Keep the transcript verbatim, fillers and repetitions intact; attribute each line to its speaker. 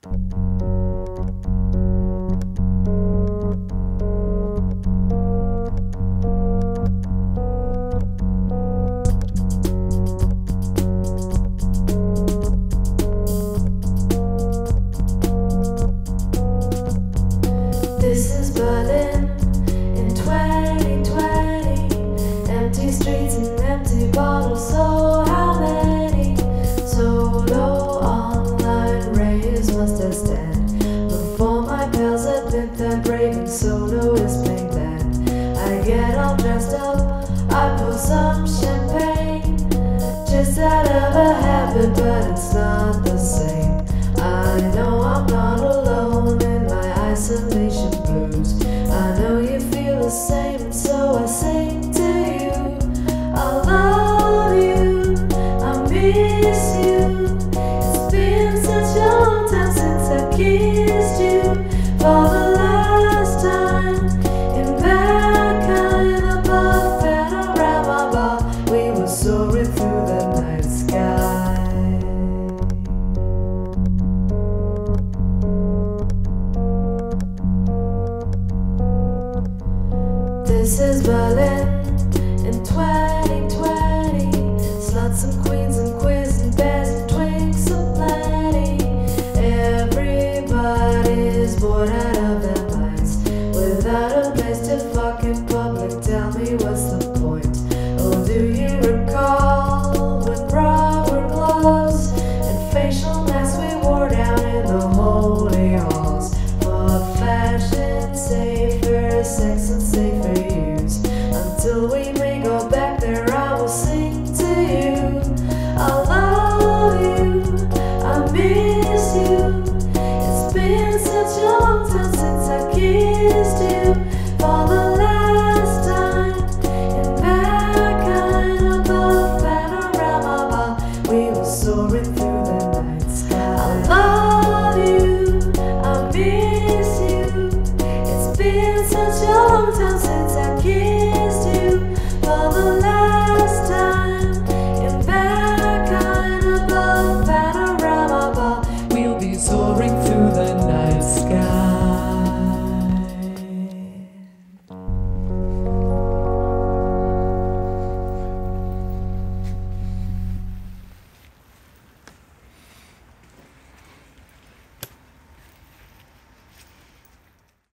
Speaker 1: This is Berlin in twenty twenty. Empty streets and empty bottles. So how many solo online raves must I stand before my pals admit that raving solo is playing bad? I get all dressed up, I pour some champagne, just out of a habit, but it's not the same. I know I'm not alone in my isolation blues. I know you feel the same, and so I sing to you. I love you, I miss you. It's been such a long time since I kissed you for the last time in Berghain above Panorama bar. We were soaring through the night sky. This is Berlin in twenty twenty. Sluts and queens and queers.